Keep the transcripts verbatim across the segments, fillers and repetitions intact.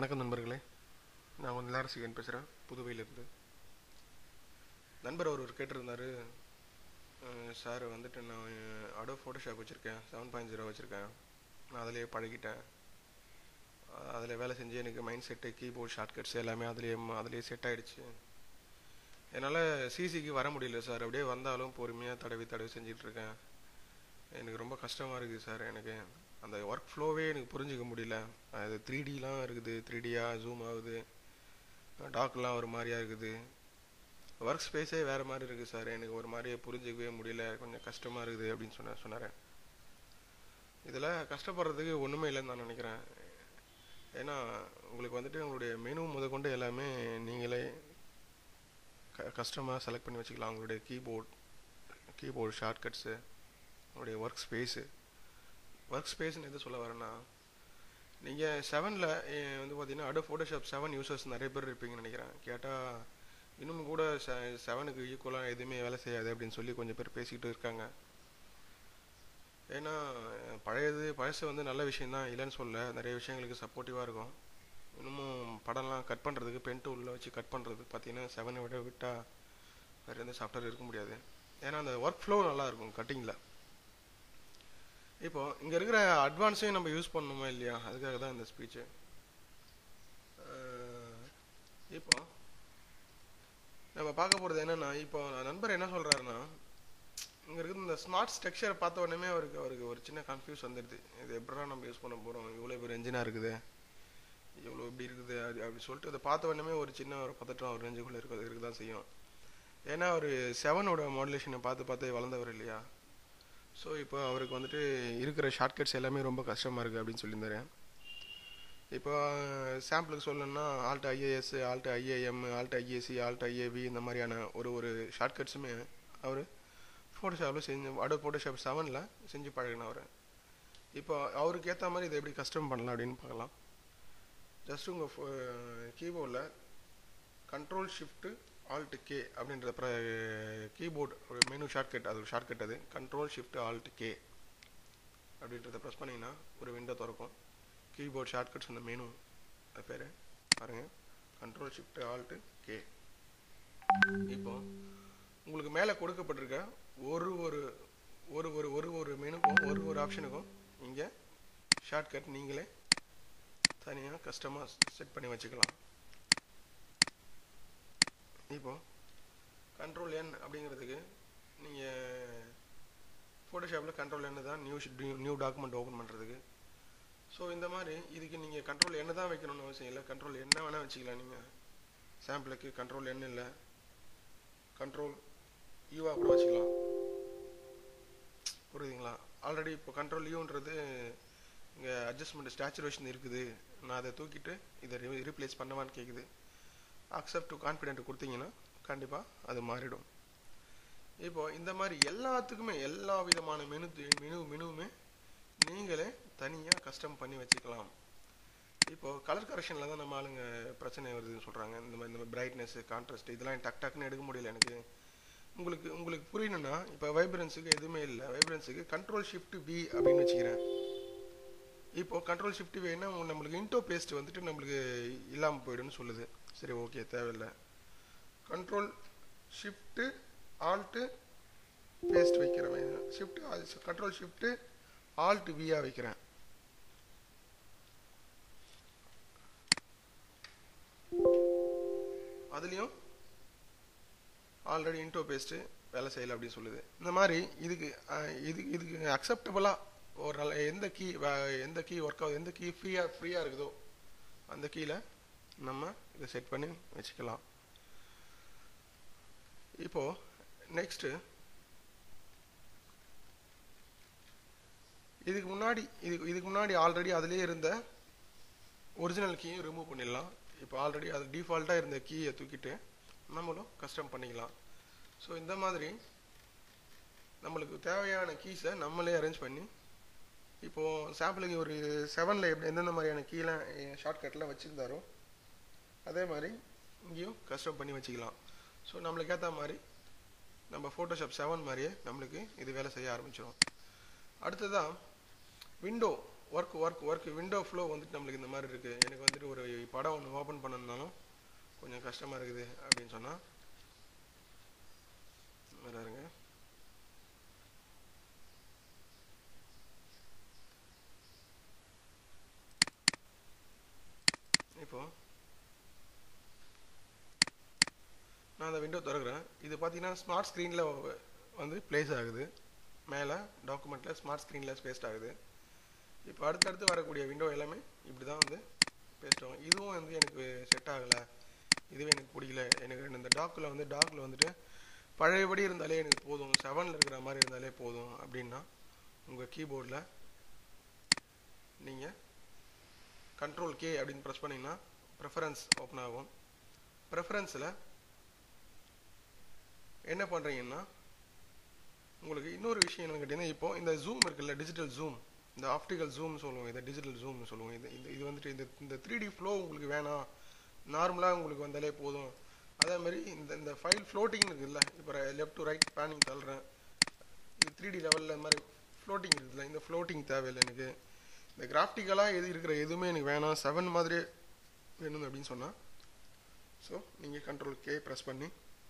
வணக்கம் நண்பர்களே, நான் கொஞ்சம் நிலாரசிகன் பேசுகிறேன் புதுவையிலிருந்து. நண்பர் ஒருவர் கேட்டிருந்தார், சார் வந்துட்டு நான் அடோ ஃபோட்டோஷாப் வச்சுருக்கேன், செவன் பாயிண்ட் ஜீரோ வச்சுருக்கேன், நான் அதிலே பழகிட்டேன், அதில் வேலை செஞ்சு எனக்கு மைண்ட் செட்டு கீபோர்ட் ஷார்ட்கட்ஸ் எல்லாமே அதிலே அதிலே செட் ஆகிடுச்சு. என்னால் சிசிக்கு வர முடியல சார், அப்படியே வந்தாலும் பொறுமையாக தடவி தடவி செஞ்சிட்ருக்கேன். எனக்கு ரொம்ப கஷ்டமாக இருக்குது சார். எனக்கு அந்த ஒர்க் ஃப்ளோவே எனக்கு புரிஞ்சிக்க முடியல. அது த்ரீ டிலாம் இருக்குது, த்ரீ டியாக ஜூம் ஆகுது, டாக்லாம் ஒரு மாதிரியா இருக்குது, ஒர்க் ஸ்பேஸே வேறு மாதிரி இருக்குது சார். எனக்கு ஒரு மாதிரியே புரிஞ்சிக்கவே முடியல, கொஞ்சம் கஷ்டமாக இருக்குது அப்படின்னு சொன்ன சொன்னார். இதில் கஷ்டப்படுறதுக்கு ஒன்றுமே இல்லைன்னு நான் நினைக்கிறேன். ஏன்னா உங்களுக்கு வந்துட்டு உங்களுடைய மெனு முதற்கொண்டு எல்லாமே நீங்களே க கஸ்டமாக செலக்ட் பண்ணி வச்சுக்கலாம். உங்களுடைய கீபோர்ட் கீபோர்டு ஷார்ட்கட்ஸு, உங்களுடைய ஒர்க் ஸ்பேஸு. ஒர்க் ஸ்பேஸ்ன்னு எது சொல்ல வரேன்னா, நீங்கள் செவனில் வந்து பார்த்தீங்கன்னா அடோ ஃபோட்டோஷாப் செவன் யூசர்ஸ் நிறைய பேர் இருப்பீங்கன்னு நினைக்கிறேன். கேட்டால் இன்னும் கூட செ செவனுக்கு ஈக்குவலாக எதுவுமே வேலை செய்யாது அப்படின்னு சொல்லி கொஞ்சம் பேர் பேசிக்கிட்டு இருக்காங்க. ஏன்னா பழையது பழசு வந்து நல்ல விஷயந்தான், இல்லைன்னு சொல்ல, நிறைய விஷயங்களுக்கு சப்போர்ட்டிவாக இருக்கும். இன்னமும் படம்லாம் கட் பண்ணுறதுக்கு பென் டூலில் வச்சு கட் பண்ணுறது பார்த்தீங்கன்னா செவனை விட விட்டால் வேறு எந்த சாஃப்ட்வேர் இருக்க முடியாது. ஏன்னா அந்த ஒர்க் ஃப்ளோ நல்லாயிருக்கும் கட்டிங்கில். இப்போது இங்கே இருக்கிற அட்வான்ஸையும் நம்ம யூஸ் பண்ணணுமா இல்லையா, அதுக்காக தான் இந்த ஸ்பீச்சு. இப்போ நம்ம பார்க்க போகிறது என்னென்னா, இப்போ நண்பர் என்ன சொல்கிறாருன்னா, இங்கே இருக்கிற இந்த ஸ்மார்ட் ஸ்ட்ரக்சரை பார்த்த உடனே அவருக்கு அவருக்கு ஒரு சின்ன கன்ஃபியூஸ் வந்துடுது. இது எப்படா நம்ம யூஸ் பண்ண போகிறோம், இவ்வளோ பேர் என்ஜினாக இருக்குது, இவ்வளோ இப்படி இருக்குது, அது அப்படி சொல்லிட்டு அதை பார்த்த உடனே ஒரு சின்ன ஒரு பதட்டம் அவர் நெஞ்சுக்குள்ளே இருக்க இருக்க தான் செய்யும். ஏன்னா அவர் செவனோட மாடுலேஷனை பார்த்து பார்த்து வளர்ந்தவர் இல்லையா. ஸோ இப்போ அவருக்கு வந்துட்டு இருக்கிற ஷார்ட்கட்ஸ் எல்லாமே ரொம்ப கஷ்டமாக இருக்குது அப்படின்னு சொல்லியிருந்தாரு. இப்போ சாம்பிளுக்கு சொல்லணும்னா alt IAS, alt IAM, alt IAC, alt IAV, இந்த மாதிரியான ஒரு ஒரு ஷார்ட்கட்ஸுமே அவர் ஃபோட்டோஷாப்பில் செஞ்சு அடோ ஃபோட்டோஷாப் செவனில் செஞ்சு பழகினவர். இப்போ அவருக்கு ஏற்ற மாதிரி இதை எப்படி கஸ்டம் பண்ணலாம் அப்படின்னு பார்க்கலாம். ஜஸ்ட் உங்கள் ஃபோ கீபோர்டில் கண்ட்ரோல் ஷிஃப்ட்டு ஆல்ட் கே அப்படின்ற கீபோர்டு ஒரு மெனு ஷார்ட்கட், அது ஒரு ஷார்ட்கட், அது கண்ட்ரோல் ஷிஃப்ட் ஆல்ட் கே அப்படின்றத ப்ரெஸ் பண்ணிங்கன்னா ஒரு விண்டோ திறக்கும். கீபோர்ட் ஷார்ட்கட்ஸ் அந்த மெனு, அது பேர் பாருங்கள், கண்ட்ரோல் ஷிஃப்ட் ஆல்ட் கே. இப்போ உங்களுக்கு மேலே கொடுக்கப்பட்டிருக்க ஒரு ஒரு ஒரு ஒரு ஒரு ஒரு மெனுக்கும் ஒரு ஒரு ஆப்ஷனுக்கும் இங்கே ஷார்ட்கட் நீங்களே தனியாக கஸ்டமாக செட் பண்ணி வச்சுக்கலாம். இப்போ கண்ட்ரோல் என் அப்படிங்கிறதுக்கு நீங்கள் ஃபோட்டோஷாப்பில் கண்ட்ரோல் என் தான் நியூ நியூ டாக்குமெண்ட் ஓப்பன் பண்ணுறதுக்கு. ஸோ இந்த மாதிரி இதுக்கு நீங்கள் கண்ட்ரோல் என் தான் வைக்கணும்னு அவசியம் இல்லை, கண்ட்ரோல் என்ன வேணால் வச்சுக்கலாம். நீங்கள் சாம்பிளுக்கு கண்ட்ரோல் என் இல்லை, கண்ட்ரோல் யூவாக கூட வச்சுக்கலாம். புரியுதுங்களா? ஆல்ரெடி இப்போ கண்ட்ரோல் யூன்றது இங்கே அட்ஜஸ்ட்மெண்ட் ஸ்டாச்சுரேஷன் இருக்குது, நான் அதை தூக்கிட்டு இதை ரீப்ளேஸ் பண்ணவான்னு கேட்குது. அக்செப்ட் டு கான்ஃபிடென்ட் கொடுத்தீங்கன்னா கண்டிப்பாக அது மாறிடும். இப்போது இந்த மாதிரி எல்லாத்துக்குமே எல்லா விதமான மெனு மெனு மெனுவுமே நீங்களே தனியாக கஸ்டம் பண்ணி வச்சுக்கலாம். இப்போது கலர் கரெக்ஷனில் தான் நம்ம ஆளுங்க பிரச்சனை வருதுன்னு சொல்கிறாங்க. இந்த மாதிரி இந்த மாதிரி பிரைட்னஸ்ஸு, கான்ட்ராஸ்ட், இதெல்லாம் டக் டக்குன்னு எடுக்க முடியல எனக்கு. உங்களுக்கு உங்களுக்கு புரியணுன்னா இப்போ வைப்ரன்ஸுக்கு எதுவுமே இல்லை, வைப்ரன்ஸுக்கு கண்ட்ரோல் ஷிஃப்ட் வி அப்படின்னு வச்சுக்கிறேன். இப்போது கண்ட்ரோல் ஷிஃப்ட் வேணா நம்மளுக்கு இன்டோ பேஸ்ட் வந்துட்டு நம்மளுக்கு இல்லாமல் போய்டுன்னு சொல்லுது. சரி, ஓகே, தேவையில்லை. கண்ட்ரோல் ஷிஃப்ட்டு ஆல்ட்டு பேஸ்ட் வைக்கிறேன், ஷிஃப்ட் கண்ட்ரோல் ஷிஃப்ட்டு ஆல்ட் வியாக வைக்கிறேன். அதுலேயும் ஆல்ரெடி இன்டோ பேஸ்ட்டு வேலை செய்யலை அப்படின்னு சொல்லுது. இந்த மாதிரி இதுக்கு இதுக்கு இதுக்கு அக்செப்டபுளாக ஒரு நல்ல எந்த கீ எந்த கீ ஒர்க் ஆகுது, எந்த கீ ஃப்ரீயாக ஃப்ரீயாக இருக்குதோ அந்த கீழே நம்ம இதை செட் பண்ணி வச்சுக்கலாம். இப்போது நெக்ஸ்ட்டு இதுக்கு முன்னாடி இதுக்கு இதுக்கு முன்னாடி ஆல்ரெடி அதிலே இருந்த ஒரிஜினல் கீயும் ரிமூவ் பண்ணிடலாம். இப்போ ஆல்ரெடி அது டிஃபால்ட்டாக இருந்த கீயை தூக்கிட்டு நம்மளும் கஸ்டம் பண்ணிக்கலாம். ஸோ இந்த மாதிரி நம்மளுக்கு தேவையான கீஸை நம்மளே அரேஞ்ச் பண்ணி, இப்போது சாம்பிளுக்கு ஒரு செவனில் எப்படி எந்தெந்த மாதிரியான கீழே ஷார்ட்கட்லாம் வச்சுருந்தாரோ அதே மாதிரி இங்கேயும் கஸ்டம் பண்ணி வச்சுக்கலாம். ஸோ நம்மளுக்கு ஏற்ற மாதிரி நம்ம ஃபோட்டோஷாப் செவன் மாதிரியே நம்மளுக்கு இது வேலை செய்ய ஆரம்பிச்சிடும். அடுத்ததாக window work work work window flow வந்துட்டு நம்மளுக்கு இந்த மாதிரி இருக்குது, எனக்கு வந்துட்டு ஒரு படம் ஒன்று ஓப்பன் பண்ணணும்னாலும் கொஞ்சம் கஷ்டமாக இருக்குது அப்படின்னு சொன்னால் வராருங்க. இப்போது நான் அந்த விண்டோ திறக்கிறேன். இது பார்த்தீங்கன்னா ஸ்மார்ட் ஸ்க்ரீனில் வந்து ப்ளேஸ் ஆகுது, மேலே டாக்குமெண்ட்டில் ஸ்மார்ட் ஸ்க்ரீனில் பேஸ்ட் ஆகுது. இப்போ அடுத்தடுத்து வரக்கூடிய விண்டோ எல்லாமே இப்படி தான் வந்து பேஸ்ட் ஆகும். இதுவும் வந்து எனக்கு செட் ஆகலை, இதுவே எனக்கு பிடிக்கல, எனக்கு இந்த டாக்கில் வந்து டாக்கில் வந்துட்டு பழையபடி இருந்தாலே எனக்கு போதும், செவனில் இருக்கிற மாதிரி இருந்தாலே போதும் அப்படின்னா உங்கள் கீபோர்டில் நீங்கள் கண்ட்ரோல் கே அப்படின்னு ப்ரெஸ் பண்ணிங்கன்னா ப்ரெஃபரன்ஸ் ஓப்பன் ஆகும். ப்ரெஃபரன்ஸில் என்ன பண்ணுறீங்கன்னா உங்களுக்கு இன்னொரு விஷயம் என்னன்னு கேட்டிங்கன்னா, இப்போது இந்த ஜூம் இருக்குல்ல, டிஜிட்டல் ஜூம், இந்த ஆப்டிக்கல் ஜூம் சொல்லுவோம், இதை டிஜிட்டல் ஜூம்னு சொல்லுவோம். இது இது இது வந்துட்டு இந்த இந்த த்ரீ டி ஃப்ளோ உங்களுக்கு வேணாம், நார்மலாக உங்களுக்கு வந்தாலே போதும். அதே மாதிரி இந்த இந்த ஃபைல் ஃப்ளோட்டிங் இருக்குதுல்ல, இப்போ லெஃப்ட் டு ரைட் பேனிங் தள்ளுறேன், இது த்ரீ டி லெவலில் இந்த மாதிரி ஃப்ளோட்டிங் இருக்குதுல்ல, இந்த ஃப்ளோட்டிங் தேவையில்லை எனக்கு. இந்த கிராஃப்டிக்கலாக எது இருக்கிற எதுவுமே எனக்கு வேணாம், செவன் மாதிரியே வேணும் அப்படின்னு சொன்னால் ஸோ நீங்கள் கண்ட்ரோல் கே ப்ரெஸ் பண்ணி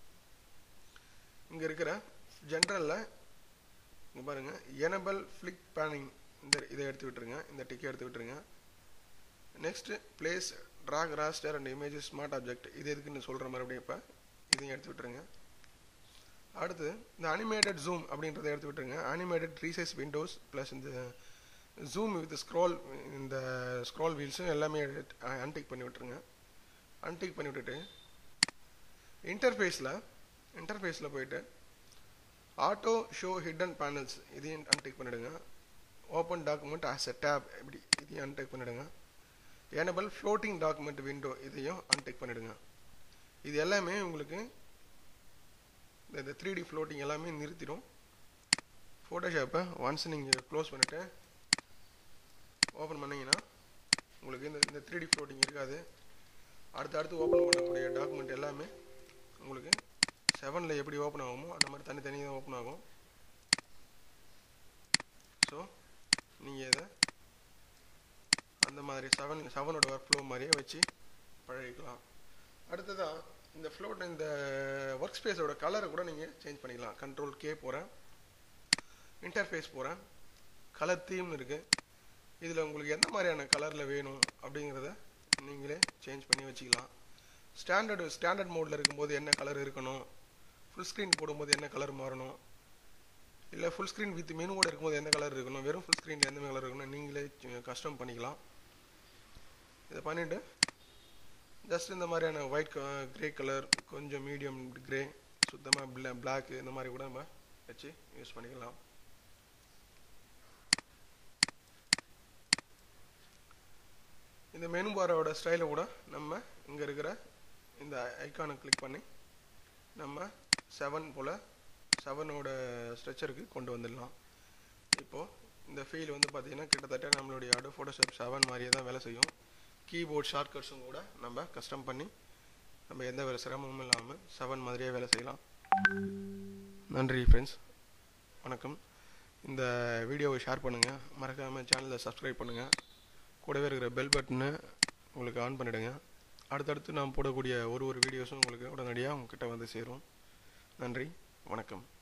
இங்கே இருக்கிற ஜென்ரலில் இங்கே பாருங்கள், எனபிள் ஃப்ளிக் பேனிங், இந்த இதை எடுத்து விட்டுருங்க, இந்த டிக்கை எடுத்து விட்டுருங்க. Next place drag raster and images smart object, இது எதுக்குன்னு சொல்கிற மறுபடியும் இப்போ இதையும் எடுத்து விட்டுருங்க. அடுத்து இந்த அனிமேட்டட் ஜூம் அப்படின்றத எடுத்து விட்டுருங்க. அனிமேட்டட் ரீசைஸ் விண்டோஸ் ப்ளஸ் இந்த ஜூம் வித் ஸ்க்ரோல், இந்த ஸ்க்ரோல் வீல்ஸும் எல்லாமே அன்டிக் பண்ணி விட்டுருங்க. அன்டிக் பண்ணி விட்டுட்டு இன்டர்ஃபேஸில் இன்டர்ஃபேஸில் போயிட்டு ஆட்டோ ஷோ ஹிடன் பேனல்ஸ் இதையும் அன்டிக் பண்ணிவிடுங்க. Open document as a tab இப்படி இதையும் அன்டிக் பண்ணிவிடுங்க. எனபிள் ஃப்ளோட்டிங் டாக்குமெண்ட் விண்டோ இதையும் அன்டிக் பண்ணிவிடுங்க. இது எல்லாமே உங்களுக்கு இந்த த்ரீ டி ஃப்ளோட்டிங் எல்லாமே நிறுத்திடும். ஃபோட்டோஷாப்பை ஒன்ஸ் நீங்கள் க்ளோஸ் பண்ணிவிட்டு ஓப்பன் பண்ணிங்கன்னா உங்களுக்கு இந்த இந்த த்ரீ டி ஃப்ளோட்டிங் இருக்காது. அடுத்து அடுத்து ஓப்பன் பண்ணக்கூடிய டாக்குமெண்ட் எல்லாமே உங்களுக்கு செவனில் எப்படி ஓப்பன் ஆகுமோ அந்த மாதிரி தனித்தனியாக தான் ஓப்பன் ஆகும். ஸோ நீங்கள் இதை அந்த மாதிரி செவன் செவனோட ஒர்க் ஃப்ளோ மாதிரியே வச்சு பழகிக்கலாம். அடுத்ததாக இந்த ஃப்ளோட் இந்த ஒர்க் ஸ்பேஸோட கலரை கூட நீங்கள் சேஞ்ச் பண்ணிக்கலாம். கண்ட்ரோல் கே போகிறேன், இன்டர்ஃபேஸ் போகிறேன், கலர் தீம்னு இருக்குது. இதில் உங்களுக்கு எந்த மாதிரியான கலரில் வேணும் அப்படிங்கிறத நீங்களே சேஞ்ச் பண்ணி வச்சுக்கலாம். ஸ்டாண்டர்டு ஸ்டாண்டர்ட் மோடில் இருக்கும்போது என்ன கலர் இருக்கணும், ஃபுல் ஸ்க்ரீன் போடும்போது என்ன கலர் மாறணும், இல்லை ஃபுல் ஸ்க்ரீன் வித் மெனுவோடு இருக்கும்போது எந்த கலர் இருக்கணும், வெறும் ஃபுல் ஸ்க்ரீனில் எந்த கலர் இருக்கணும் நீங்களே கஸ்டம் பண்ணிக்கலாம். இதை பண்ணிவிட்டு ஜஸ்ட் இந்த மாதிரியான ஒயிட் க்ரே கலர், கொஞ்சம் மீடியம் க்ரே, சுத்தமாக பிளா பிளாக்கு இந்த மாதிரி கூட நம்ம வச்சு யூஸ் பண்ணிக்கலாம். இந்த மெனு பாரோட ஸ்டைலை கூட நம்ம இங்கே இருக்கிற இந்த ஐக்கானை கிளிக் பண்ணி நம்ம செவன் போல் செவனோட ஸ்ட்ரக்சருக்கு கொண்டு வந்துடலாம். இப்போது இந்த ஃபீல் வந்து பார்த்திங்கன்னா கிட்டத்தட்ட நம்மளுடைய அடோப் ஃபோட்டோஷாப் செவன் மாதிரியே தான் வேலை செய்யும். கீபோர்ட் ஷார்ட்கட்ஸும் கூட நம்ம கஸ்டம் பண்ணி நம்ம எந்த ஒரு சிரமமும் இல்லாமல் செவன் மாதிரியே வேலை செய்யலாம். நன்றி ஃப்ரெண்ட்ஸ், வணக்கம். இந்த வீடியோவை ஷேர் பண்ணுங்கள், மறக்காமல் சேனலை சப்ஸ்கிரைப் பண்ணுங்கள், கூடவே இருக்கிற பெல் பட்டனை உங்களுக்கு ஆன் பண்ணிவிடுங்க. அடுத்தடுத்து நான் போடக்கூடிய ஒரு ஒரு வீடியோஸும் உங்களுக்கு உடனடியாக உங்ககிட்ட வந்து சேரும். நன்றி, வணக்கம்.